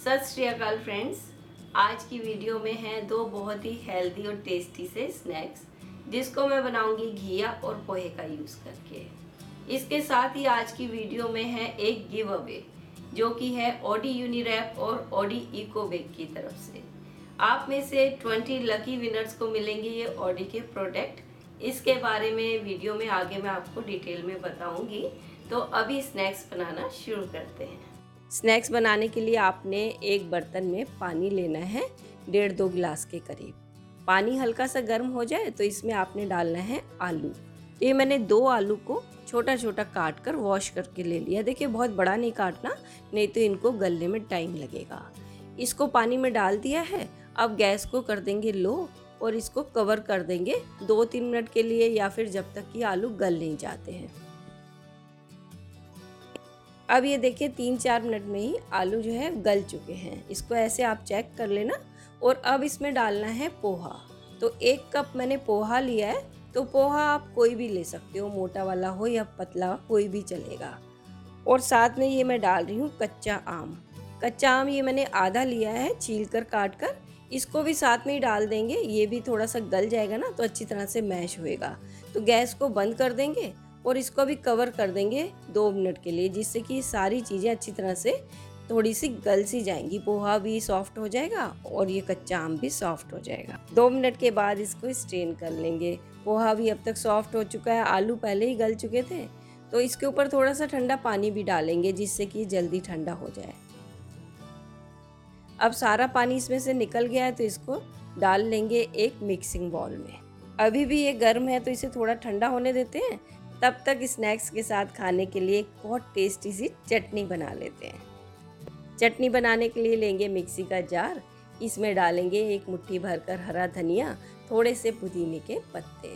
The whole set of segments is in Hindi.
सत श्री अकाल फ्रेंड्स। आज की वीडियो में है दो बहुत ही हेल्दी और टेस्टी से स्नैक्स जिसको मैं बनाऊंगी घिया और पोहे का यूज़ करके। इसके साथ ही आज की वीडियो में है एक गिव अवे जो कि है ऑडी यूनिरैप और ऑडी इको बेक की तरफ से। आप में से 20 लकी विनर्स को मिलेंगे ये ऑडी के प्रोडक्ट। इसके बारे में वीडियो में आगे मैं आपको डिटेल में बताऊंगी। तो अभी स्नैक्स बनाना शुरू करते हैं। स्नैक्स बनाने के लिए आपने एक बर्तन में पानी लेना है 1.5-2 गिलास के करीब। पानी हल्का सा गर्म हो जाए तो इसमें आपने डालना है आलू। तो ये मैंने 2 आलू को छोटा छोटा काट कर वॉश करके ले लिया। देखिए बहुत बड़ा नहीं काटना, नहीं तो इनको गलने में टाइम लगेगा। इसको पानी में डाल दिया है। अब गैस को कर देंगे लो और इसको कवर कर देंगे 2-3 मिनट के लिए, या फिर जब तक कि आलू गल नहीं जाते हैं। अब ये देखिए 3-4 मिनट में ही आलू जो है गल चुके हैं। इसको ऐसे आप चेक कर लेना। और अब इसमें डालना है पोहा। तो 1 कप मैंने पोहा लिया है। तो पोहा आप कोई भी ले सकते हो, मोटा वाला हो या पतला, कोई भी चलेगा। और साथ में ये मैं डाल रही हूँ कच्चा आम। कच्चा आम ये मैंने आधा लिया है छील कर काट कर। इसको भी साथ में ही डाल देंगे। ये भी थोड़ा सा गल जाएगा ना तो अच्छी तरह से मैश होएगा। तो गैस को बंद कर देंगे और इसको भी कवर कर देंगे 2 मिनट के लिए, जिससे कि सारी चीज़ें अच्छी तरह से थोड़ी सी गल सी जाएंगी। पोहा भी सॉफ्ट हो जाएगा और ये कच्चा आम भी सॉफ्ट हो जाएगा। 2 मिनट के बाद इसको स्ट्रेन कर लेंगे। पोहा भी अब तक सॉफ्ट हो चुका है, आलू पहले ही गल चुके थे। तो इसके ऊपर थोड़ा सा ठंडा पानी भी डालेंगे जिससे कि जल्दी ठंडा हो जाए। अब सारा पानी इसमें से निकल गया है तो इसको डाल लेंगे एक मिक्सिंग बाउल में। अभी भी ये गर्म है तो इसे थोड़ा ठंडा होने देते हैं। तब तक स्नैक्स के साथ खाने के लिए एक बहुत टेस्टी सी चटनी बना लेते हैं। चटनी बनाने के लिए लेंगे मिक्सी का जार। इसमें डालेंगे 1 मुट्ठी भरकर हरा धनिया, थोड़े से पुदीने के पत्ते,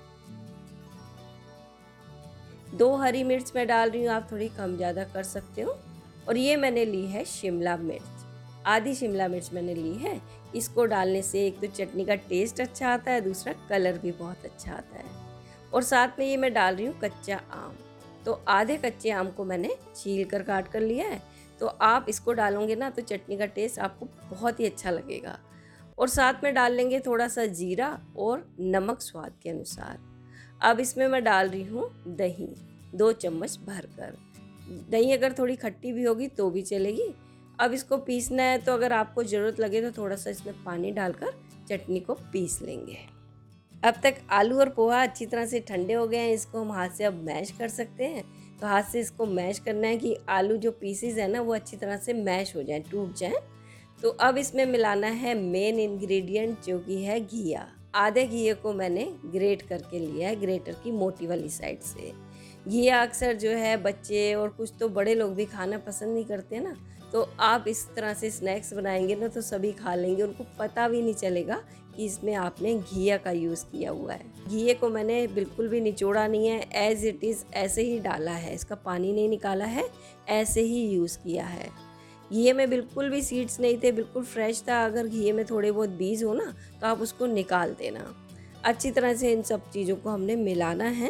2 हरी मिर्च मैं डाल रही हूँ, आप थोड़ी कम ज़्यादा कर सकते हो। और ये मैंने ली है शिमला मिर्च, आधी शिमला मिर्च मैंने ली है। इसको डालने से एक तो चटनी का टेस्ट अच्छा आता है, दूसरा कलर भी बहुत अच्छा आता है। और साथ में ये मैं डाल रही हूँ कच्चा आम। तो आधे कच्चे आम को मैंने छील कर काट कर लिया है। तो आप इसको डालोगे ना तो चटनी का टेस्ट आपको बहुत ही अच्छा लगेगा। और साथ में डाल लेंगे थोड़ा सा जीरा और नमक स्वाद के अनुसार। अब इसमें मैं डाल रही हूँ दही, 2 चम्मच भरकर। दही अगर थोड़ी खट्टी भी होगी तो भी चलेगी। अब इसको पीसना है तो अगर आपको ज़रूरत लगे तो थोड़ा सा इसमें पानी डालकर चटनी को पीस लेंगे। अब तक आलू और पोहा अच्छी तरह से ठंडे हो गए हैं। इसको हम हाथ से अब मैश कर सकते हैं। तो हाथ से इसको मैश करना है कि आलू जो पीसेस है ना वो अच्छी तरह से मैश हो जाए, टूट जाए। तो अब इसमें मिलाना है मेन इंग्रेडिएंट जो कि है घिया। आधे घिये को मैंने ग्रेट करके लिया है, ग्रेटर की मोटी वाली साइड से। घिया अक्सर जो है बच्चे और कुछ तो बड़े लोग भी खाना पसंद नहीं करते ना। तो आप इस तरह से स्नैक्स बनाएंगे ना तो सभी खा लेंगे, उनको पता भी नहीं चलेगा कि इसमें आपने घिया का यूज़ किया हुआ है। घिये को मैंने बिल्कुल भी निचोड़ा नहीं है, एज इट इज़ ऐसे ही डाला है, इसका पानी नहीं निकाला है, ऐसे ही यूज़ किया है। घिये में बिल्कुल भी सीड्स नहीं थे, बिल्कुल फ्रेश था। अगर घिये में थोड़े बहुत बीज हो ना तो आप उसको निकाल देना। अच्छी तरह से इन सब चीज़ों को हमने मिलाना है।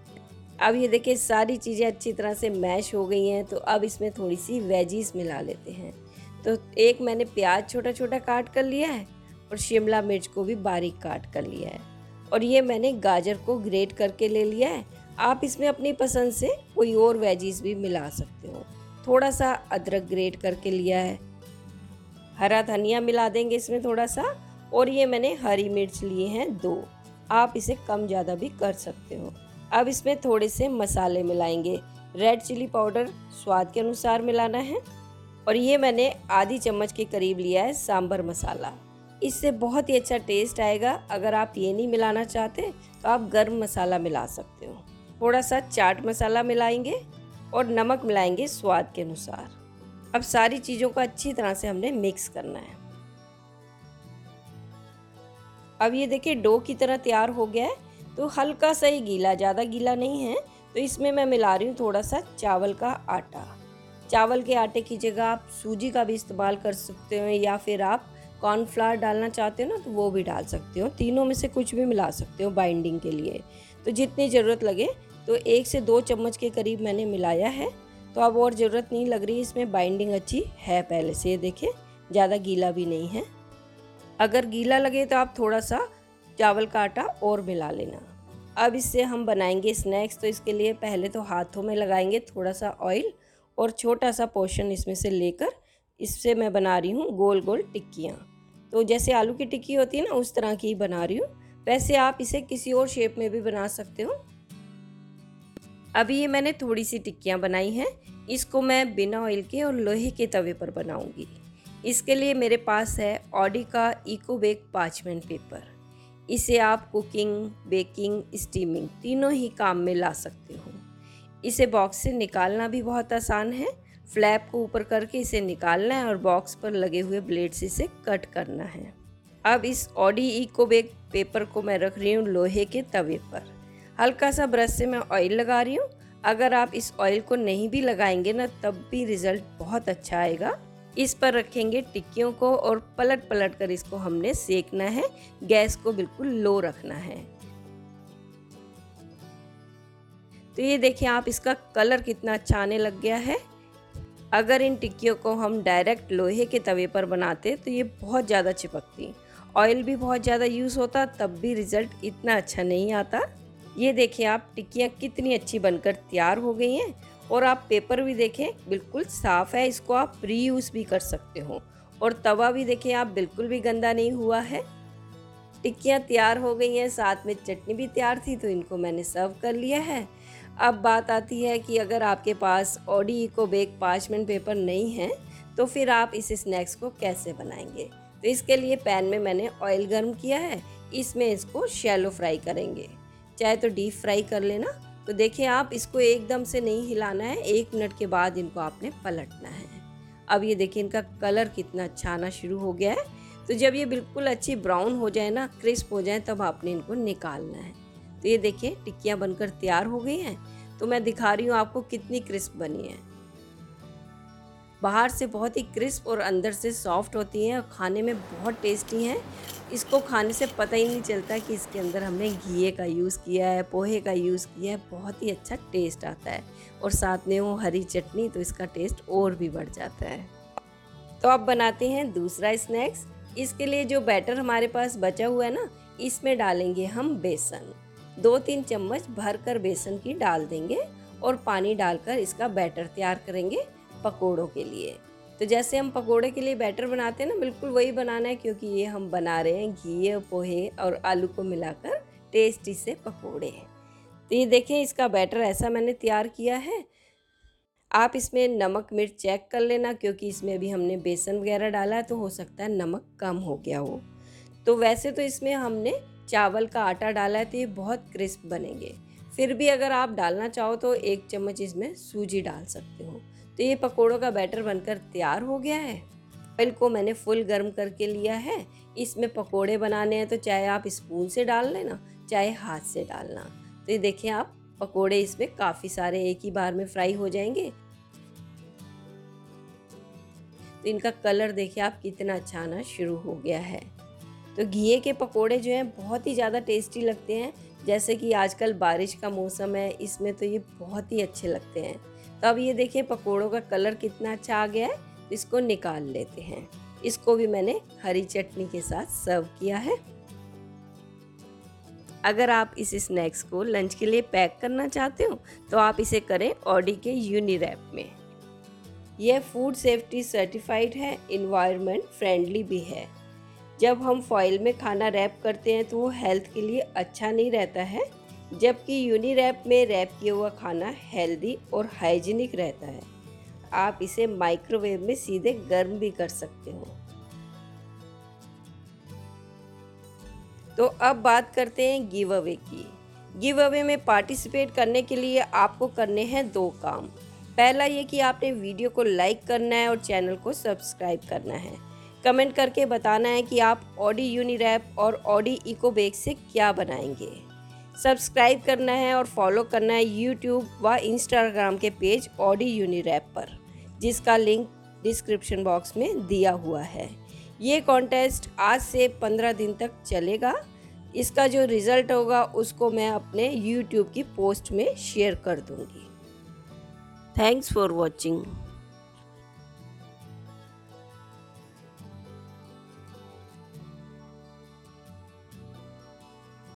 अब ये देखिए सारी चीज़ें अच्छी तरह से मैश हो गई हैं। तो अब इसमें थोड़ी सी वेजीज मिला लेते हैं। तो एक मैंने प्याज छोटा छोटा काट कर लिया है और शिमला मिर्च को भी बारीक काट कर लिया है। और ये मैंने गाजर को ग्रेट करके ले लिया है। आप इसमें अपनी पसंद से कोई और वेजीज भी मिला सकते हो। थोड़ा सा अदरक ग्रेट करके लिया है। हरा धनिया मिला देंगे इसमें थोड़ा सा। और ये मैंने हरी मिर्च लिए हैं 2, आप इसे कम ज़्यादा भी कर सकते हो। अब इसमें थोड़े से मसाले मिलाएंगे। रेड चिली पाउडर स्वाद के अनुसार मिलाना है। और ये मैंने आधी चम्मच के करीब लिया है सांभर मसाला। इससे बहुत ही अच्छा टेस्ट आएगा। अगर आप ये नहीं मिलाना चाहते तो आप गरम मसाला मिला सकते हो। थोड़ा सा चाट मसाला मिलाएंगे और नमक मिलाएंगे स्वाद के अनुसार। अब सारी चीज़ों को अच्छी तरह से हमने मिक्स करना है। अब ये देखिए डो की तरह तैयार हो गया है। तो हल्का सा ही गीला, ज़्यादा गीला नहीं है। तो इसमें मैं मिला रही हूँ थोड़ा सा चावल का आटा। चावल के आटे की जगह आप सूजी का भी इस्तेमाल कर सकते हो, या फिर आप कॉर्नफ्लावर डालना चाहते हो ना तो वो भी डाल सकते हो। तीनों में से कुछ भी मिला सकते हो बाइंडिंग के लिए। तो जितनी ज़रूरत लगे। तो 1 से 2 चम्मच के करीब मैंने मिलाया है। तो अब और ज़रूरत नहीं लग रही, इसमें बाइंडिंग अच्छी है पहले से। ये देखिए ज़्यादा गीला भी नहीं है। अगर गीला लगे तो आप थोड़ा सा चावल का आटा और मिला लेना। अब इससे हम बनाएंगे स्नैक्स। तो इसके लिए पहले तो हाथों में लगाएंगे थोड़ा सा ऑयल और छोटा सा पोर्शन इसमें से लेकर इससे मैं बना रही हूँ गोल गोल टिक्कियाँ। तो जैसे आलू की टिक्की होती है ना, उस तरह की ही बना रही हूँ। वैसे आप इसे किसी और शेप में भी बना सकते हो। अभी ये मैंने थोड़ी सी टिक्कियाँ बनाई हैं। इसको मैं बिना ऑयल के और लोहे के तवे पर बनाऊंगी। इसके लिए मेरे पास है ऑडी का इको बेक पार्चमेंट पेपर। इसे आप कुकिंग, बेकिंग, स्टीमिंग तीनों ही काम में ला सकते हो। इसे बॉक्स से निकालना भी बहुत आसान है। फ्लैप को ऊपर करके इसे निकालना है और बॉक्स पर लगे हुए ब्लेड से इसे कट करना है। अब इस ऑडी इको बेक पेपर को मैं रख रही हूँ लोहे के तवे पर। हल्का सा ब्रश से मैं ऑयल लगा रही हूँ। अगर आप इस ऑयल को नहीं भी लगाएंगे ना, तब भी रिजल्ट बहुत अच्छा आएगा। इस पर रखेंगे टिक्कियों को और पलट पलट कर इसको हमने सेकना है। गैस को बिल्कुल लो रखना है। तो ये देखिए आप, इसका कलर कितना अच्छा आने लग गया है। अगर इन टिक्कियों को हम डायरेक्ट लोहे के तवे पर बनाते तो ये बहुत ज़्यादा चिपकती, ऑयल भी बहुत ज़्यादा यूज़ होता, तब भी रिज़ल्ट इतना अच्छा नहीं आता। ये देखिए आप, टिक्कियाँ कितनी अच्छी बनकर तैयार हो गई हैं। और आप पेपर भी देखें बिल्कुल साफ़ है, इसको आप रीयूज़ भी कर सकते हो। और तवा भी देखें आप, बिल्कुल भी गंदा नहीं हुआ है। टिक्कियाँ तैयार हो गई हैं, साथ में चटनी भी तैयार थी, तो इनको मैंने सर्व कर लिया है। अब बात आती है कि अगर आपके पास Oddy eco bake parchment paper नहीं है तो फिर आप इस स्नैक्स को कैसे बनाएंगे। तो इसके लिए पैन में मैंने ऑयल गर्म किया है। इसमें इसको शैलो फ्राई करेंगे, चाहे तो डीप फ्राई कर लेना। तो देखिए आप, इसको एकदम से नहीं हिलाना है, 1 मिनट के बाद इनको आपने पलटना है। अब ये देखिए इनका कलर कितना अच्छा आना शुरू हो गया है। तो जब ये बिल्कुल अच्छी ब्राउन हो जाए ना, क्रिस्प हो जाए, तब आपने इनको निकालना है। तो ये देखिए टिक्कियाँ बनकर तैयार हो गई हैं। तो मैं दिखा रही हूँ आपको कितनी क्रिस्प बनी है। बाहर से बहुत ही क्रिस्प और अंदर से सॉफ्ट होती हैं और खाने में बहुत टेस्टी हैं। इसको खाने से पता ही नहीं चलता कि इसके अंदर हमने घी का यूज़ किया है, पोहे का यूज़ किया है। बहुत ही अच्छा टेस्ट आता है और साथ में वो हरी चटनी, तो इसका टेस्ट और भी बढ़ जाता है। तो अब बनाते हैं दूसरा स्नैक्स। इसके लिए जो बैटर हमारे पास बचा हुआ है ना, इसमें डालेंगे हम बेसन। 2-3 चम्मच भरकर बेसन की डाल देंगे और पानी डालकर इसका बैटर तैयार करेंगे पकोड़ों के लिए। तो जैसे हम पकोड़े के लिए बैटर बनाते हैं ना, बिल्कुल वही बनाना है, क्योंकि ये हम बना रहे हैं घी, पोहे और आलू को मिलाकर टेस्टी से पकोड़े। तो ये देखें, इसका बैटर ऐसा मैंने तैयार किया है। आप इसमें नमक मिर्च चेक कर लेना, क्योंकि इसमें अभी हमने बेसन वगैरह डाला है, तो हो सकता है नमक कम हो गया हो। तो वैसे तो इसमें हमने चावल का आटा डाला है, तो ये बहुत क्रिस्प बनेंगे। फिर भी अगर आप डालना चाहो तो 1 चम्मच इसमें सूजी डाल सकते हो। तो ये पकोड़ों का बैटर बनकर तैयार हो गया है। ऑयल को मैंने फुल गर्म करके लिया है। इसमें पकोड़े बनाने हैं तो चाहे आप स्पून से डाल लेना, चाहे हाथ से डालना। तो ये देखिए आप, पकोड़े इसमें काफ़ी सारे एक ही बार में फ्राई हो जाएंगे। तो इनका कलर देखिए आप, कितना अच्छा आना शुरू हो गया है। तो घिये के पकोड़े जो हैं बहुत ही ज़्यादा टेस्टी लगते हैं। जैसे कि आजकल बारिश का मौसम है, इसमें तो ये बहुत ही अच्छे लगते हैं। तो अब ये देखिए पकोड़ों का कलर कितना अच्छा आ गया है। इसको निकाल लेते हैं। इसको भी मैंने हरी चटनी के साथ सर्व किया है। अगर आप इस स्नैक्स को लंच के लिए पैक करना चाहते हो तो आप इसे करें ऑडी के यूनिरैप में। यह फूड सेफ्टी सर्टिफाइड है, इन्वायरमेंट फ्रेंडली भी है। जब हम फॉइल में खाना रैप करते हैं तो वो हेल्थ के लिए अच्छा नहीं रहता है, जबकि यूनिरैप में रैप किया हुआ खाना हेल्दी और हाइजीनिक रहता है। आप इसे माइक्रोवेव में सीधे गर्म भी कर सकते हो। तो अब बात करते हैं गिव अवे की। गिव अवे में पार्टिसिपेट करने के लिए आपको करने हैं 2 काम। पहला ये कि आपने वीडियो को लाइक करना है और चैनल को सब्सक्राइब करना है। कमेंट करके बताना है कि आप ऑडी यूनिरैप और ऑडी इको बेक से क्या बनाएंगे। सब्सक्राइब करना है और फॉलो करना है यूट्यूब व इंस्टाग्राम के पेज ऑडी यूनिरैप पर, जिसका लिंक डिस्क्रिप्शन बॉक्स में दिया हुआ है। ये कॉन्टेस्ट आज से 15 दिन तक चलेगा। इसका जो रिज़ल्ट होगा उसको मैं अपने यूट्यूब की पोस्ट में शेयर कर दूंगी। Thanks for watching.